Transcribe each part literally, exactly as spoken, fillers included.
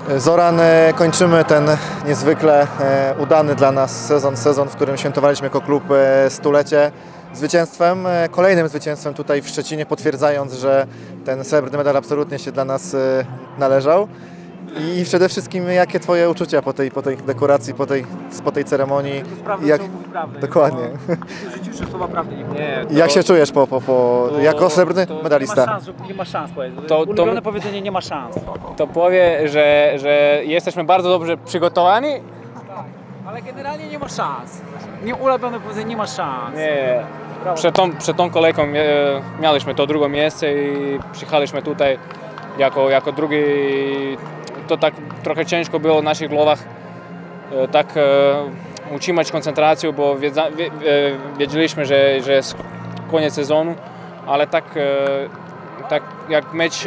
Zoran, kończymy ten niezwykle udany dla nas sezon, sezon, w którym świętowaliśmy jako klub stulecie zwycięstwem, kolejnym zwycięstwem tutaj w Szczecinie, potwierdzając, że ten srebrny medal absolutnie się dla nas należał. I przede wszystkim, jakie Twoje uczucia po tej, po tej dekoracji, po tej, po tej ceremonii? To jak... prawdę, Dokładnie. W życiu już słowa prawdy nie. nie to... Jak się czujesz po, po, po... To, jako srebrny to medalista? Nie ma szans, nie ma szans powiedz. To, Ulubione to, powiedzenie nie ma szans. To powie, że, że jesteśmy bardzo dobrze przygotowani. Tak, ale generalnie nie ma szans. Nie ulubione powiedzenie nie ma szans. Nie. Przed tą, przed tą kolejką mieliśmy to drugie miejsce i przyjechaliśmy tutaj jako, jako drugi. To tak trochę ciężko było w naszych głowach tak utrzymać koncentrację, bo wiedza, wiedzieliśmy, że, że jest koniec sezonu, ale tak, tak jak mecz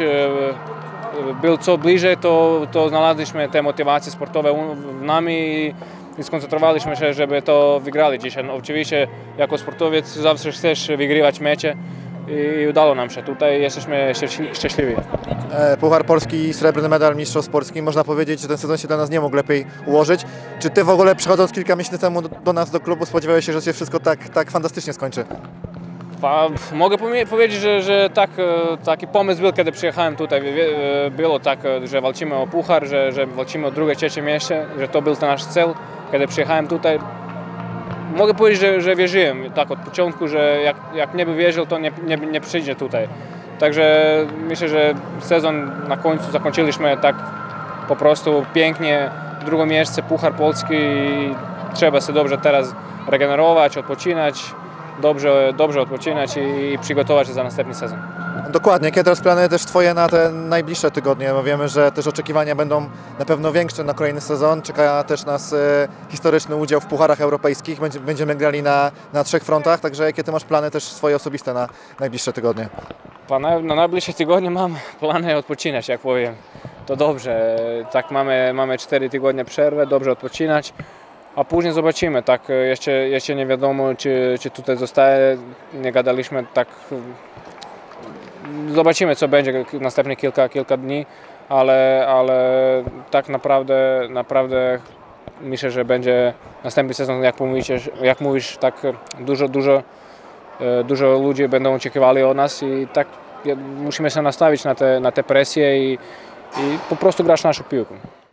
był co bliżej, to, to znaleźliśmy te motywacje sportowe w nami i skoncentrowaliśmy się, żeby to wygrali dzisiaj. No, oczywiście jako sportowiec zawsze chcesz wygrywać mecze i udało nam się. Tutaj jesteśmy szczęśliwi. Puchar Polski i srebrny medal mistrzostw polskich. Można powiedzieć, że ten sezon się dla nas nie mógł lepiej ułożyć. Czy Ty w ogóle, przychodząc kilka miesięcy temu do, do nas, do klubu, spodziewałeś się, że się wszystko tak, tak fantastycznie skończy? Mogę powiedzieć, że, że tak, taki pomysł był, kiedy przyjechałem tutaj. Było tak, że walczymy o puchar, że, że walczymy o drugie, trzecie miejsce, że to był ten nasz cel, kiedy przyjechałem tutaj. Mogę powiedzieć, że, że wierzyłem tak od początku, że jak, jak nie by wierzył, to nie, nie, nie przyjdzie tutaj. Także myślę, że sezon na końcu zakończyliśmy tak po prostu pięknie. Drugie miejsce, Puchar Polski i trzeba się dobrze teraz regenerować, odpoczynać, dobrze, dobrze odpoczynać i, i przygotować się za następny sezon. Dokładnie. Jakie teraz plany też Twoje na te najbliższe tygodnie? Bo wiemy, że też oczekiwania będą na pewno większe na kolejny sezon. Czeka też nas e, historyczny udział w pucharach europejskich. Będzie, będziemy grali na, na trzech frontach, także jakie Ty masz plany też swoje osobiste na najbliższe tygodnie? Na, na najbliższe tygodnie mam plany odpoczynać, jak powiem. To dobrze. Tak mamy, mamy cztery tygodnie przerwy, dobrze odpoczynać. A później zobaczymy, tak, jeszcze, jeszcze nie wiadomo, czy, czy tutaj zostaje, nie gadaliśmy, tak, zobaczymy, co będzie następne kilka, kilka dni, ale, ale tak naprawdę, naprawdę myślę, że będzie następny sezon, jak mówisz, jak mówisz, tak dużo, dużo, dużo ludzi będą oczekiwali od nas i tak musimy się nastawić na te, na te presje i, i po prostu grać naszą piłkę.